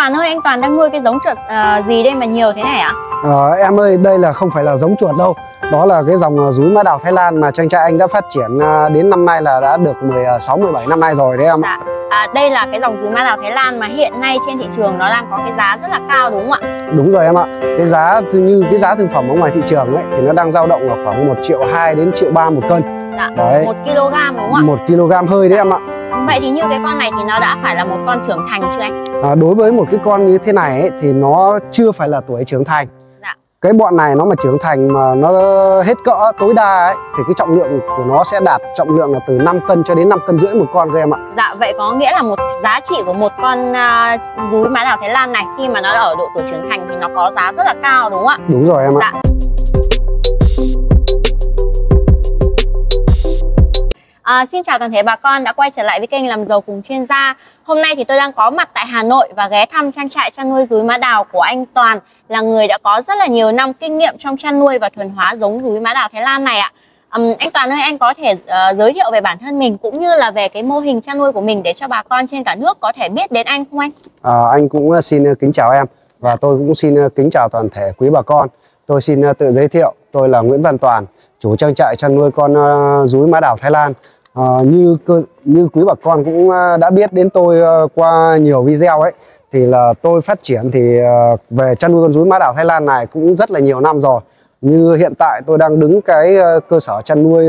Toàn ơi, anh Toàn đang nuôi cái giống chuột gì đây mà nhiều thế này ạ? Em ơi, đây là không phải là giống chuột đâu. Đó là cái dòng rúi mã đào Thái Lan mà trang trại anh đã phát triển đến năm nay là đã được 16-17 năm nay rồi đấy em ạ. Đây là cái dòng rúi mã đào Thái Lan mà hiện nay trên thị trường nó đang có cái giá rất là cao đúng không ạ? Đúng rồi em ạ. Cái giá như cái giá thương phẩm ở ngoài thị trường ấy thì nó đang dao động ở khoảng 1,2 triệu đến 1,3 triệu một cân. Dạ. Đấy. 1 kg đúng không ạ? 1 kg hơi đấy em ạ. Vậy thì như cái con này thì nó đã phải là một con trưởng thành chưa anh? Đối với một cái con như thế này ấy, thì nó chưa phải là tuổi trưởng thành. Dạ. Cái bọn này nó mà trưởng thành mà nó hết cỡ tối đa ấy thì cái trọng lượng của nó sẽ đạt trọng lượng là từ 5 cân cho đến 5,5 cân một con các em ạ. Dạ, vậy có nghĩa là một giá trị của một con rúi mã đào Thái Lan này khi mà nó ở độ tuổi trưởng thành thì nó có giá rất là cao đúng không ạ? Đúng rồi em ạ. Dạ. Xin chào toàn thể bà con đã quay trở lại với kênh Làm Giàu Cùng Chuyên Gia. Hôm nay thì tôi đang có mặt tại Hà Nội và ghé thăm trang trại chăn nuôi rúi mã đào của anh Toàn, là người đã có rất là nhiều năm kinh nghiệm trong chăn nuôi và thuần hóa giống rúi mã đào Thái Lan này ạ. Anh Toàn ơi, anh có thể giới thiệu về bản thân mình cũng như là về cái mô hình chăn nuôi của mình để cho bà con trên cả nước có thể biết đến anh không anh? Anh cũng xin kính chào em và tôi cũng xin kính chào toàn thể quý bà con. Tôi xin tự giới thiệu, tôi là Nguyễn Văn Toàn, chủ trang trại chăn nuôi con rúi mã đào Thái Lan. Như quý bà con cũng đã biết đến tôi qua nhiều video ấy, thì là tôi phát triển thì về chăn nuôi con rúi mã đào Thái Lan này cũng rất là nhiều năm rồi. Như hiện tại tôi đang đứng cái cơ sở chăn nuôi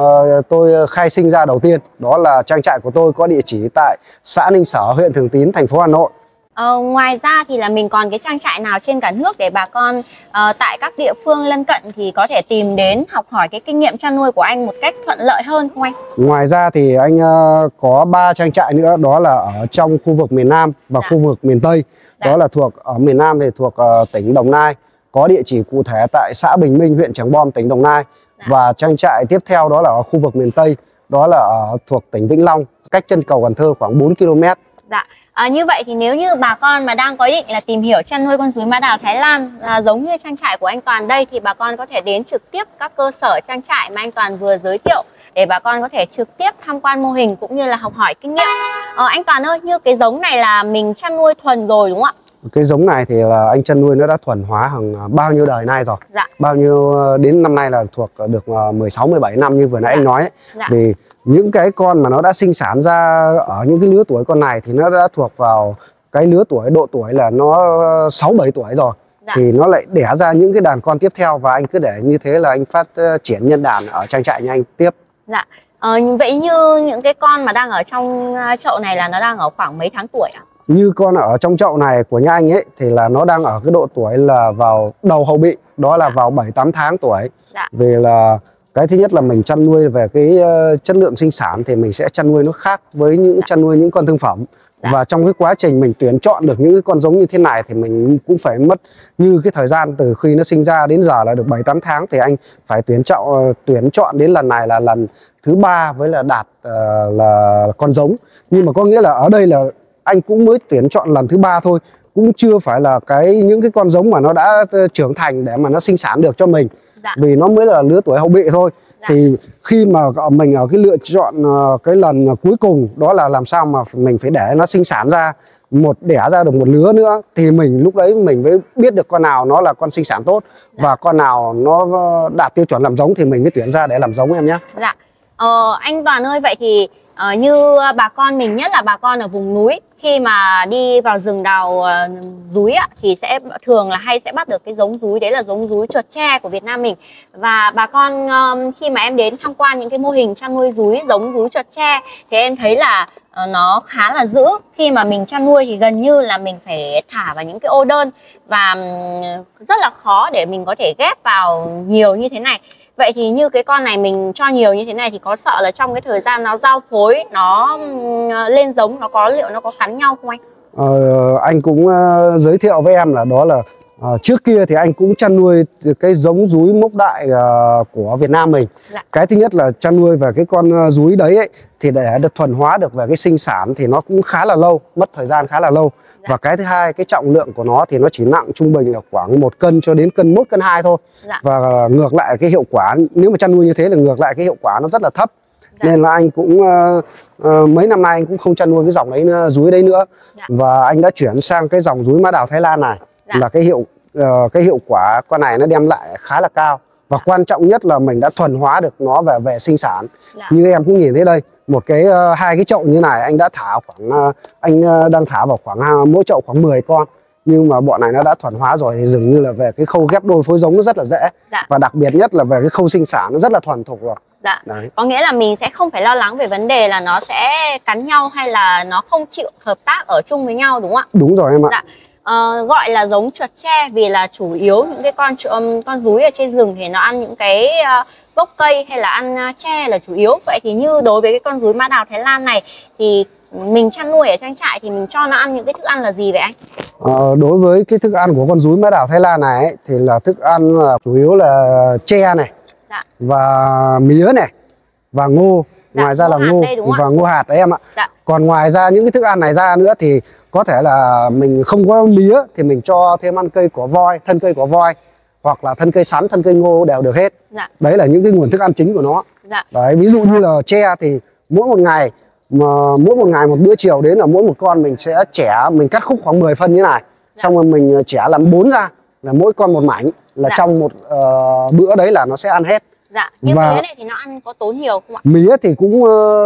tôi khai sinh ra đầu tiên, đó là trang trại của tôi có địa chỉ tại xã Ninh Sở, huyện Thường Tín, thành phố Hà Nội. Ngoài ra thì là mình còn cái trang trại nào trên cả nước để bà con tại các địa phương lân cận thì có thể tìm đến học hỏi cái kinh nghiệm chăn nuôi của anh một cách thuận lợi hơn không anh? Ngoài ra thì anh có 3 trang trại nữa, đó là ở trong khu vực miền Nam và khu vực miền Tây. Đó là thuộc ở miền Nam thì thuộc tỉnh Đồng Nai, có địa chỉ cụ thể tại xã Bình Minh, huyện Trảng Bom, tỉnh Đồng Nai. Và trang trại tiếp theo đó là ở khu vực miền Tây, đó là thuộc tỉnh Vĩnh Long, cách chân cầu Cần Thơ khoảng 4 km. Dạ. Như vậy thì nếu như bà con mà đang có ý định là tìm hiểu chăn nuôi con rúi mã đào Thái Lan giống như trang trại của anh Toàn đây, thì bà con có thể đến trực tiếp các cơ sở trang trại mà anh Toàn vừa giới thiệu để bà con có thể trực tiếp tham quan mô hình cũng như là học hỏi kinh nghiệm. Anh Toàn ơi, như cái giống này là mình chăn nuôi thuần rồi đúng không ạ? Cái giống này thì là anh chăn nuôi nó đã thuần hóa hàng bao nhiêu đời nay rồi. Dạ. Bao nhiêu đến năm nay là thuộc được 16-17 năm như vừa nãy anh nói ấy. Dạ. Vì những cái con mà nó đã sinh sản ra ở những cái lứa tuổi con này thì nó đã thuộc vào cái lứa tuổi, độ tuổi là nó 6-7 tuổi rồi. Dạ. Thì nó lại đẻ ra những cái đàn con tiếp theo và anh cứ để như thế là anh phát triển nhân đàn ở trang trại nhà anh tiếp. Dạ. Vậy như những cái con mà đang ở trong chậu này là nó đang ở khoảng mấy tháng tuổi ạ? Như con ở trong chậu này của nhà anh ấy thì là nó đang ở cái độ tuổi là vào đầu hậu bị, đó là vào 7-8 tháng tuổi. Dạ. Vì là cái thứ nhất là mình chăn nuôi về cái chất lượng sinh sản thì mình sẽ chăn nuôi nó khác với những chăn nuôi những con thương phẩm. Và trong cái quá trình mình tuyển chọn được những cái con giống như thế này thì mình cũng phải mất như cái thời gian từ khi nó sinh ra đến giờ là được 7-8 tháng thì anh phải tuyển chọn đến lần này là lần thứ 3 với là đạt là con giống. Nhưng mà có nghĩa là ở đây là anh cũng mới tuyển chọn lần thứ 3 thôi, cũng chưa phải là những cái con giống mà nó đã trưởng thành để mà nó sinh sản được cho mình. Dạ. Vì nó mới là lứa tuổi hậu bị thôi. Dạ. Thì khi mà mình ở cái lựa chọn cái lần cuối cùng đó là làm sao mà mình phải để nó sinh sản ra đẻ ra được một lứa nữa thì mình lúc đấy mình mới biết được con nào nó là con sinh sản tốt. Dạ. Và con nào nó đạt tiêu chuẩn làm giống thì mình mới tuyển ra để làm giống em nhé. Dạ. Anh Toàn ơi, vậy thì như bà con mình, nhất là bà con ở vùng núi, khi mà đi vào rừng đào rúi thì sẽ thường là sẽ bắt được cái giống rúi, đấy là giống rúi chuột tre của Việt Nam mình. Và bà con khi mà em đến tham quan những cái mô hình chăn nuôi rúi giống rúi chuột tre thì em thấy là nó khá là dữ. Khi mà mình chăn nuôi thì gần như là mình phải thả vào những cái ô đơn và rất là khó để mình có thể ghép vào nhiều như thế này. Vậy thì như cái con này mình cho nhiều như thế này thì có sợ là trong cái thời gian nó giao phối, nó lên giống, liệu nó có cắn nhau không anh? Anh cũng giới thiệu với em là đó là trước kia thì anh cũng chăn nuôi cái giống rúi mốc đại của Việt Nam mình. Dạ. Cái thứ nhất là chăn nuôi về cái con rúi đấy ấy, thì để được thuần hóa được về cái sinh sản thì nó cũng khá là lâu, mất thời gian khá là lâu. Dạ. Và cái thứ hai, cái trọng lượng của nó thì nó chỉ nặng trung bình là khoảng 1 cân cho đến cân 1 cân 2 thôi. Dạ. Và ngược lại cái hiệu quả, nếu mà chăn nuôi như thế là ngược lại cái hiệu quả nó rất là thấp. Nên là anh cũng mấy năm nay anh cũng không chăn nuôi cái dòng đấy nữa, dúi đấy nữa. Và anh đã chuyển sang cái dòng dúi mã đào Thái Lan này. Là cái hiệu quả con này nó đem lại khá là cao. Và quan trọng nhất là mình đã thuần hóa được nó về sinh sản. Như em cũng nhìn thấy đây, một cái hai cái chậu như này anh đã thả khoảng anh đang thả vào khoảng mỗi chậu khoảng 10 con. Nhưng mà bọn này nó đã thuần hóa rồi thì dường như là về cái khâu ghép đôi phối giống nó rất là dễ. Và đặc biệt nhất là về cái khâu sinh sản nó rất là thuần thục rồi. Đấy. Có nghĩa là mình sẽ không phải lo lắng về vấn đề là nó sẽ cắn nhau hay là nó không chịu hợp tác ở chung với nhau, đúng không ạ? Đúng rồi em ạ. Gọi là giống chuột tre vì là chủ yếu những cái con dúi ở trên rừng thì nó ăn những cái gốc cây hay là ăn tre là chủ yếu. Vậy thì như đối với cái con dúi mã đào Thái Lan này thì mình chăn nuôi ở trang trại thì mình cho nó ăn những cái thức ăn là gì vậy anh? Đối với cái thức ăn của con dúi mã đào Thái Lan này ấy, thì là thức ăn là chủ yếu là tre này, và mía này, và ngô. Ngoài ra là ngô và ngô hạt đấy em ạ. Còn ngoài ra những cái thức ăn này ra nữa thì có thể là mình không có mía thì mình cho thêm ăn cây của voi, thân cây của voi, hoặc là thân cây sắn, thân cây ngô đều được hết. Đấy là những cái nguồn thức ăn chính của nó. Đấy, ví dụ như là tre thì mỗi một ngày một bữa chiều đến là mỗi một con mình sẽ chẻ, mình cắt khúc khoảng 10 phân như này, xong rồi mình chẻ làm 4 ra, là mỗi con một mảnh, là trong một bữa đấy là nó sẽ ăn hết. Nhưng mía này thì nó ăn có tốn nhiều không ạ? Mía thì cũng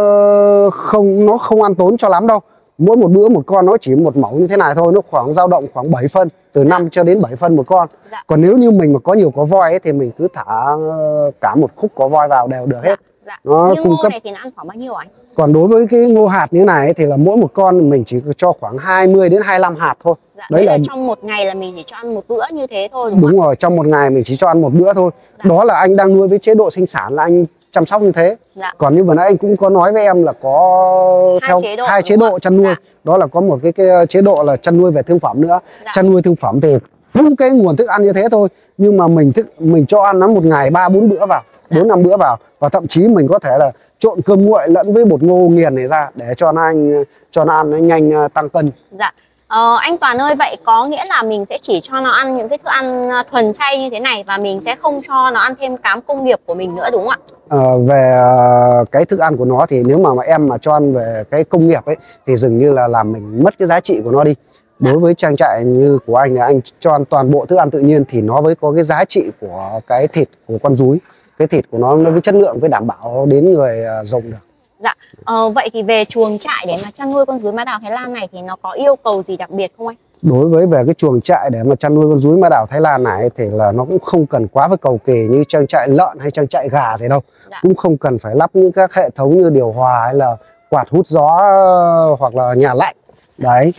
nó không ăn tốn cho lắm đâu. Mỗi một bữa một con nó chỉ một mẩu như thế này thôi, nó khoảng dao động khoảng 7 phân, từ 5 cho đến 7 phân một con. Còn nếu như mình mà có nhiều có voi ấy, thì mình cứ thả cả một khúc có voi vào đều được hết. Nó như ngô này thì nó ăn khoảng bao nhiêu anh? Còn đối với cái ngô hạt như thế này ấy, thì là mỗi một con mình chỉ cho khoảng 20 đến 25 hạt thôi. Đấy là trong một ngày là mình chỉ cho ăn một bữa như thế thôi đúng không? Đúng rồi, trong một ngày mình chỉ cho ăn một bữa thôi. Đó là anh đang nuôi với chế độ sinh sản là anh chăm sóc như thế. Còn như vừa nãy anh cũng có nói với em là có hai chế độ chăn nuôi. Đó là có một cái chế độ là chăn nuôi về thương phẩm nữa. Chăn nuôi thương phẩm thì đúng cái nguồn thức ăn như thế thôi, nhưng mà mình cho ăn nó một ngày 3-4 bữa vào, 4-5 bữa vào, và thậm chí mình có thể là trộn cơm nguội lẫn với bột ngô nghiền này ra để cho nó ăn nó nhanh tăng cân. Anh Toàn ơi, vậy có nghĩa là mình sẽ chỉ cho nó ăn những cái thức ăn thuần chay như thế này và mình sẽ không cho nó ăn thêm cám công nghiệp của mình nữa đúng không ạ? Về cái thức ăn của nó thì nếu mà em mà cho ăn về cái công nghiệp ấy thì dường như là làm mình mất cái giá trị của nó đi. Đối với trang trại như của anh là anh cho ăn toàn bộ thức ăn tự nhiên thì nó mới có cái giá trị của cái thịt của con dúi. Cái thịt của nó với chất lượng với đảm bảo đến người dùng được. Vậy thì về chuồng trại để mà chăn nuôi con dúi mã đào Thái Lan này thì nó có yêu cầu gì đặc biệt không anh? Đối với về cái chuồng trại để mà chăn nuôi con dúi mã đào Thái Lan này thì là nó cũng không cần quá với cầu kỳ như trang trại lợn hay trang trại gà gì đâu. Cũng không cần phải lắp những các hệ thống như điều hòa hay là quạt hút gió hoặc là nhà lạnh. Đấy.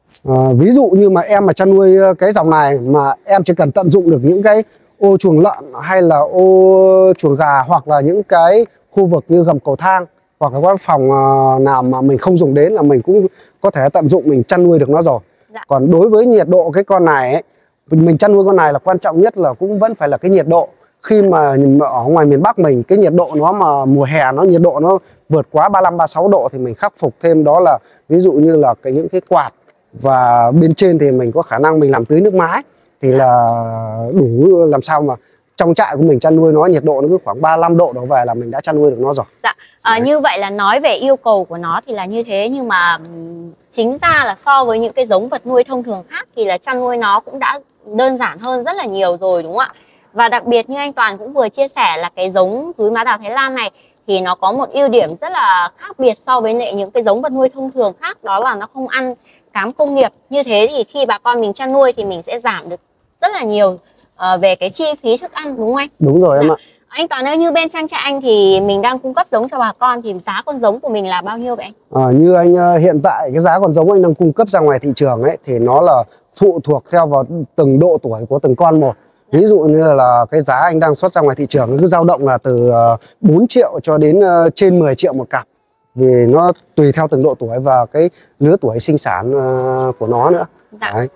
Ví dụ như mà em mà chăn nuôi cái dòng này mà em chỉ cần tận dụng được những cái ô chuồng lợn hay là ô chuồng gà, hoặc là những cái khu vực như gầm cầu thang, hoặc là các phòng nào mà mình không dùng đến là mình cũng có thể tận dụng mình chăn nuôi được nó rồi. Còn đối với nhiệt độ cái con này ấy, mình chăn nuôi con này là quan trọng nhất là cũng vẫn phải là cái nhiệt độ. Khi mà ở ngoài miền Bắc mình cái nhiệt độ nó mà mùa hè nó nhiệt độ nó vượt quá 35-36 độ thì mình khắc phục thêm đó là ví dụ như là những cái quạt, và bên trên thì mình có khả năng mình làm tưới nước mái thì là đủ làm sao mà trong trại của mình chăn nuôi nó nhiệt độ nó cứ khoảng 35 độ đổ về là mình đã chăn nuôi được nó rồi. Như vậy là nói về yêu cầu của nó thì là như thế, nhưng mà chính ra là so với những cái giống vật nuôi thông thường khác thì là chăn nuôi nó cũng đã đơn giản hơn rất là nhiều rồi đúng không ạ? Và đặc biệt như anh Toàn cũng vừa chia sẻ là cái giống dúi mã đào Thái Lan này thì nó có một ưu điểm rất là khác biệt so với những cái giống vật nuôi thông thường khác, đó là nó không ăn cám công nghiệp. Như thế thì khi bà con mình chăn nuôi thì mình sẽ giảm được rất là nhiều về cái chi phí thức ăn đúng không anh? Đúng rồi em ạ. Anh Toàn ơi, như bên trang trại anh thì mình đang cung cấp giống cho bà con thì giá con giống của mình là bao nhiêu vậy anh? Như anh hiện tại cái giá con giống anh đang cung cấp ra ngoài thị trường ấy thì nó là phụ thuộc theo vào từng độ tuổi của từng con một. Ví dụ như là cái giá anh đang xuất ra ngoài thị trường nó cứ dao động là từ 4 triệu cho đến trên 10 triệu một cặp. Vì nó tùy theo từng độ tuổi và cái lứa tuổi sinh sản của nó nữa. Đấy.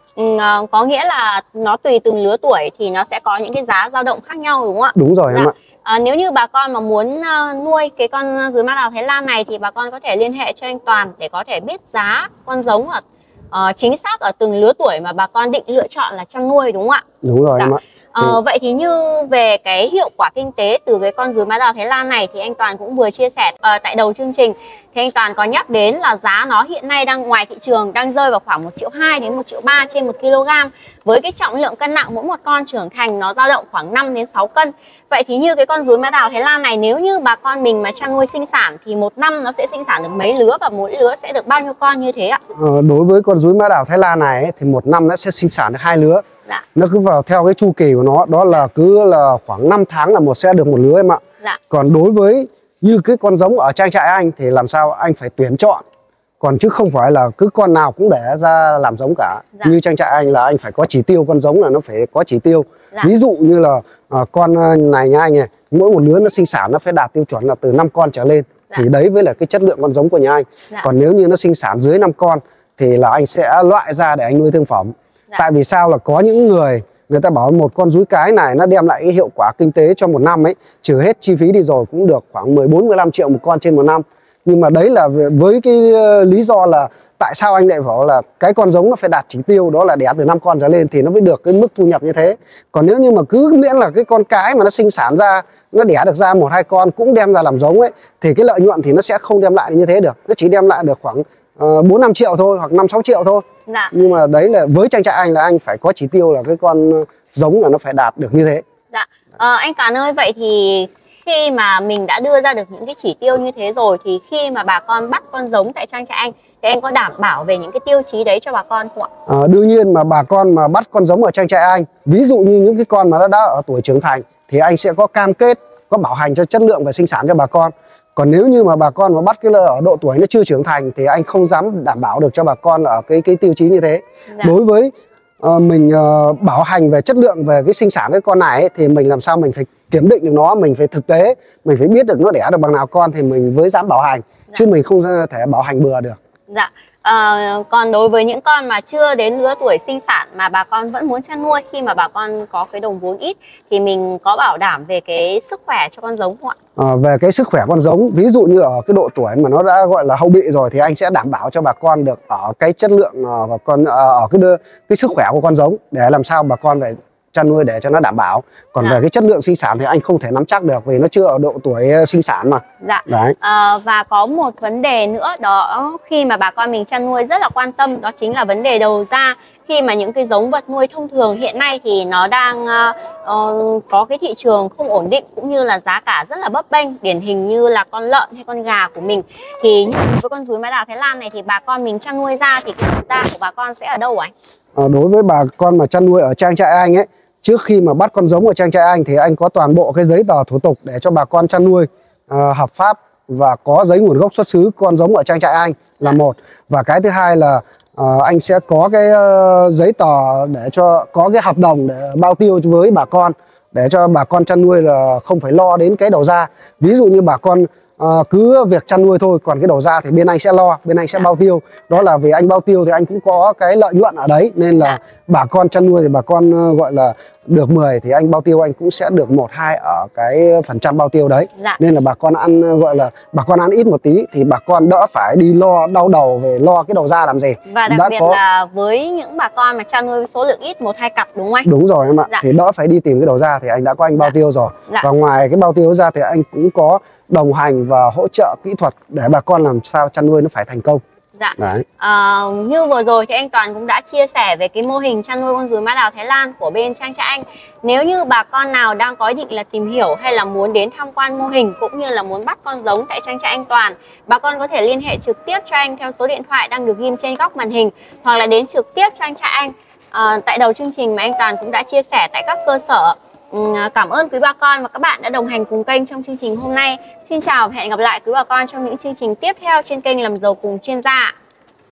Có nghĩa là nó tùy từng lứa tuổi thì nó sẽ có những cái giá dao động khác nhau đúng không ạ? Đúng rồi em ạ. Nếu như bà con mà muốn nuôi cái con dúi mã đào Thái Lan này thì bà con có thể liên hệ cho anh Toàn để có thể biết giá con giống chính xác ở từng lứa tuổi mà bà con định lựa chọn là chăn nuôi đúng không ạ? Đúng rồi em ạ. Vậy thì như về cái hiệu quả kinh tế từ cái con rúi mã đào Thái Lan này thì anh Toàn cũng vừa chia sẻ tại đầu chương trình, thì anh Toàn có nhắc đến là giá nó hiện nay đang ngoài thị trường đang rơi vào khoảng 1,2 triệu đến 1,3 triệu trên 1 kg. Với cái trọng lượng cân nặng mỗi một con trưởng thành nó dao động khoảng 5 đến 6 cân. Vậy thì như cái con rúi mã đào Thái Lan này, nếu như bà con mình mà chăn nuôi sinh sản thì một năm nó sẽ sinh sản được mấy lứa và mỗi lứa sẽ được bao nhiêu con như thế ạ? Đối với con rúi mã đào Thái Lan này ấy, thì một năm nó sẽ sinh sản được 2 lứa. Dạ. Nó cứ vào theo cái chu kỳ của nó, đó là cứ là khoảng 5 tháng là sẽ được một lứa em ạ. Dạ. Còn đối với như cái con giống ở trang trại anh thì làm sao anh phải tuyển chọn, còn chứ không phải là cứ con nào cũng để ra làm giống cả. Dạ. Như trang trại anh là anh phải có chỉ tiêu, con giống là nó phải có chỉ tiêu. Dạ. Ví dụ như là con này nha anh này, mỗi một lứa nó sinh sản nó phải đạt tiêu chuẩn là từ 5 con trở lên. Dạ. Thì đấy với là cái chất lượng con giống của nhà anh. Dạ. Còn nếu như nó sinh sản dưới 5 con thì là anh sẽ loại ra để anh nuôi thương phẩm. Dạ. Tại vì sao là có những người ta bảo một con rúi cái này nó đem lại cái hiệu quả kinh tế cho một năm ấy, trừ hết chi phí đi rồi cũng được khoảng 14-15 triệu một con trên một năm. Nhưng mà đấy là với cái lý do là tại sao anh lại bảo là cái con giống nó phải đạt chỉ tiêu, đó là đẻ từ 5 con trở lên thì nó mới được cái mức thu nhập như thế. Còn nếu như mà cứ miễn là cái con cái mà nó sinh sản ra, nó đẻ được ra 1-2 con cũng đem ra làm giống ấy, thì cái lợi nhuận thì nó sẽ không đem lại như thế được. Nó chỉ đem lại được khoảng 4-5 triệu thôi, hoặc 5-6 triệu thôi. Dạ. Nhưng mà đấy là với trang trại anh là anh phải có chỉ tiêu là cái con giống là nó phải đạt được như thế. Dạ. Anh Toàn ơi, vậy thì khi mà mình đã đưa ra được những cái chỉ tiêu như thế rồi thì khi mà bà con bắt con giống tại trang trại anh thì anh có đảm bảo về những cái tiêu chí đấy cho bà con không ạ? Đương nhiên mà bà con mà bắt con giống ở trang trại anh, ví dụ như những cái con mà nó đã ở tuổi trưởng thành thì anh sẽ có cam kết, có bảo hành cho chất lượng và sinh sản cho bà con. Còn nếu như mà bà con mà bắt cái ở độ tuổi nó chưa trưởng thành thì anh không dám đảm bảo được cho bà con ở cái tiêu chí như thế. Dạ. Đối với mình bảo hành về chất lượng về cái sinh sản cái con này ấy, thì mình làm sao mình phải kiểm định được nó, mình phải thực tế, mình phải biết được nó đẻ được bằng nào con thì mình mới dám bảo hành. Dạ. Chứ mình không thể bảo hành bừa được. Dạ. Còn đối với những con mà chưa đến lứa tuổi sinh sản mà bà con vẫn muốn chăn nuôi, khi mà bà con có cái đồng vốn ít thì mình có bảo đảm về cái sức khỏe cho con giống không ạ? Về cái sức khỏe con giống, ví dụ như ở cái độ tuổi mà nó đã gọi là hậu bị rồi thì anh sẽ đảm bảo cho bà con được ở cái chất lượng và ở cái sức khỏe của con giống, để làm sao bà con phải chăn nuôi để cho nó đảm bảo. Còn về cái chất lượng sinh sản thì anh không thể nắm chắc được vì nó chưa ở độ tuổi sinh sản mà. Dạ. Đấy. Và có một vấn đề nữa đó, khi mà bà con mình chăn nuôi rất là quan tâm, đó chính là vấn đề đầu ra. Khi mà những cái giống vật nuôi thông thường hiện nay thì nó đang có cái thị trường không ổn định, cũng như là giá cả rất là bấp bênh, điển hình như là con lợn hay con gà của mình. Thì với con rúi mã đào Thái Lan này thì bà con mình chăn nuôi ra thì cái đầu ra của bà con sẽ ở đâu anh? Đối với bà con mà chăn nuôi ở trang trại anh ấy, trước khi mà bắt con giống ở trang trại anh thì anh có toàn bộ cái giấy tờ thủ tục để cho bà con chăn nuôi hợp pháp và có giấy nguồn gốc xuất xứ con giống ở trang trại anh là một. Và cái thứ hai là anh sẽ có cái giấy tờ để cho có cái hợp đồng để bao tiêu với bà con, để cho bà con chăn nuôi là không phải lo đến cái đầu ra. Ví dụ như bà con cứ việc chăn nuôi thôi, còn cái đầu ra thì bên anh sẽ lo, bên anh sẽ bao tiêu. Đó là vì anh bao tiêu thì anh cũng có cái lợi nhuận ở đấy, nên là bà con chăn nuôi thì bà con gọi là được 10 thì anh bao tiêu anh cũng sẽ được 1-2 ở cái phần trăm bao tiêu đấy. Nên là bà con ăn gọi là bà con ăn ít một tí thì bà con đỡ phải đi lo đau đầu về lo cái đầu ra làm gì. Và đặc biệt là với những bà con mà chăn nuôi số lượng ít 1-2 cặp, đúng không anh? Đúng rồi em ạ. Thì đỡ phải đi tìm cái đầu ra thì anh đã có anh bao tiêu rồi. Và ngoài cái bao tiêu ra thì anh cũng có đồng hành và hỗ trợ kỹ thuật để bà con làm sao chăn nuôi nó phải thành công. Dạ. Như vừa rồi thì anh Toàn cũng đã chia sẻ về cái mô hình chăn nuôi con rúi mã đào Thái Lan của bên trang trại anh. Nếu như bà con nào đang có ý định là tìm hiểu hay là muốn đến tham quan mô hình cũng như là muốn bắt con giống tại trang trại anh Toàn, bà con có thể liên hệ trực tiếp cho anh theo số điện thoại đang được ghim trên góc màn hình, hoặc là đến trực tiếp trang trại anh. Tại đầu chương trình mà anh Toàn cũng đã chia sẻ tại các cơ sở. Cảm ơn quý bà con và các bạn đã đồng hành cùng kênh trong chương trình hôm nay. Xin chào và hẹn gặp lại quý bà con trong những chương trình tiếp theo trên kênh Làm Giàu Cùng Chuyên Gia.